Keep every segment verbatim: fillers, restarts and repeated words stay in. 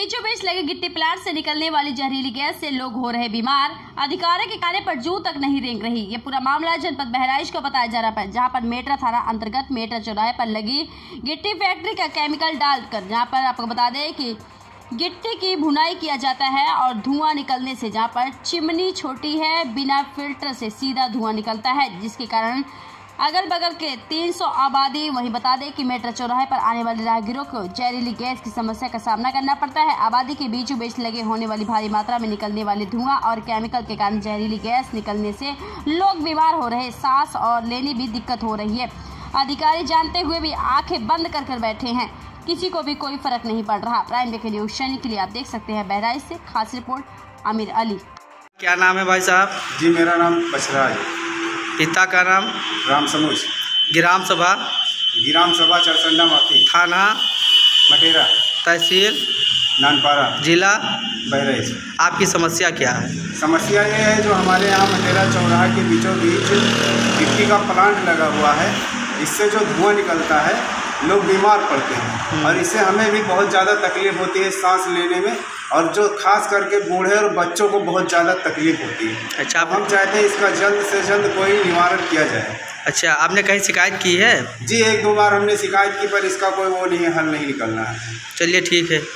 बीचों बीच लगे गिट्टी प्लांट से निकलने वाली जहरीली गैस से लोग हो रहे बीमार। अधिकारियों के कहने पर जू तक नहीं रेंग रही। ये पूरा मामला जनपद बहराइच को बताया जा रहा है, जहां पर मेट्रा थाना अंतर्गत मेट्रा चौराहे पर लगी गिट्टी फैक्ट्री का केमिकल डालकर, जहां पर आपको बता दें कि गिट्टी की भुनाई किया जाता है और धुआं निकलने से, जहां पर चिमनी छोटी है, बिना फिल्टर से सीधा धुआं निकलता है, जिसके कारण अगल बगल के तीन सौ आबादी। वहीं बता दें कि मेट्रा चौराहे पर आने वाले राहगीरों को जहरीली गैस की समस्या का सामना करना पड़ता है। आबादी के बीचों बीच लगे होने वाली भारी मात्रा में निकलने वाले धुआं और केमिकल के कारण जहरीली गैस निकलने से लोग बीमार हो रहे, सांस और लेने भी दिक्कत हो रही है। अधिकारी जानते हुए भी आंखें बंद कर कर बैठे हैं, किसी को भी कोई फर्क नहीं पड़ रहा। प्राइम डे के न्यूज चैनल के लिए आप देख सकते हैं बहराइच से खास रिपोर्ट आमिर अली। क्या नाम है भाई साहब? जी मेरा नाम बछराज। पिता का नाम? राम समूच। ग्राम सभा? ग्राम सभा चरसंडा माफी। थाना? मटेरा। तहसील? नानपारा। जिला? बहराइच। आपकी समस्या क्या है? समस्या ये है, जो हमारे यहाँ मटेरा चौराहा के बीचों बीच गिट्टी का प्लांट लगा हुआ है, इससे जो धुआं निकलता है लोग बीमार पड़ते हैं और इससे हमें भी बहुत ज़्यादा तकलीफ होती है सांस लेने में, और जो खास करके बूढ़े और बच्चों को बहुत ज़्यादा तकलीफ होती है। अच्छा, आप हम चाहते हैं इसका जल्द से जल्द कोई निवारण किया जाए। अच्छा, आपने कहीं शिकायत की है? जी एक दो बार हमने शिकायत की, पर इसका कोई वो नहीं है, हल नहीं निकलना है। चलिए ठीक है।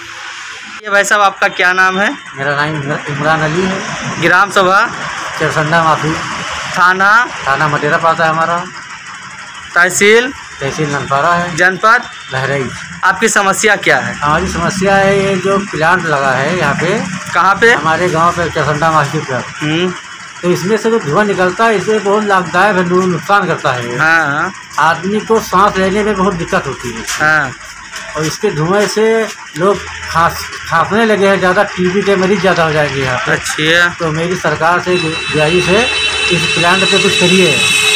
ये भाई साहब आपका क्या नाम है? मेरा नाम इमरान अली है। ग्राम सभा? चरसंडा माफी। थाना? थाना मटेरा पाता है हमारा। तहसील? तहसील नानपारा है। जनपद बहराइच। आपकी समस्या क्या है? हमारी समस्या है, ये जो प्लांट लगा है यहाँ पे। कहाँ पे? हमारे गांव पे चरसंडा माफी पर। हम्म तो इसमें से जो धुआं निकलता है, इससे बहुत लाभदायक है, नुकसान करता है। हाँ। आदमी को सांस लेने में बहुत दिक्कत होती है। हाँ। और इसके धुएं से लोग खांस खांसने लगे हैं, ज़्यादा टीबी के मरीज ज़्यादा हो जाएंगे यहाँ पे। अच्छा, तो मेरी सरकार से गुजारिश है, इस प्लांट पे कुछ करिए,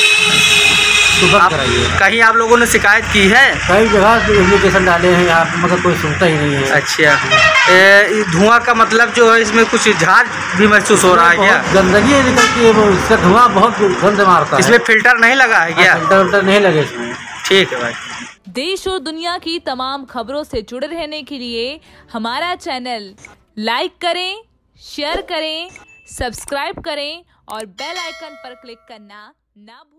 आप कहीं आप लोगों ने शिकायत की है? कई जगह एप्लीकेशन डाले हैं यहाँ पे, मगर कोई सुनता ही नहीं है। अच्छा, धुआं का मतलब जो है, इसमें कुछ झाग भी महसूस हो रहा है क्या? गंदगी निकलती है, वो इसका धुआं बहुत गंद मारता है। इसमें फिल्टर नहीं लगा है क्या? फिल्टर विल्टर नहीं लगे इसमें। ठीक है भाई। देश और दुनिया की तमाम खबरों से जुड़े रहने के लिए हमारा चैनल लाइक करें, शेयर करें, सब्सक्राइब करें और बेल आइकन पर क्लिक करना ना भूलें।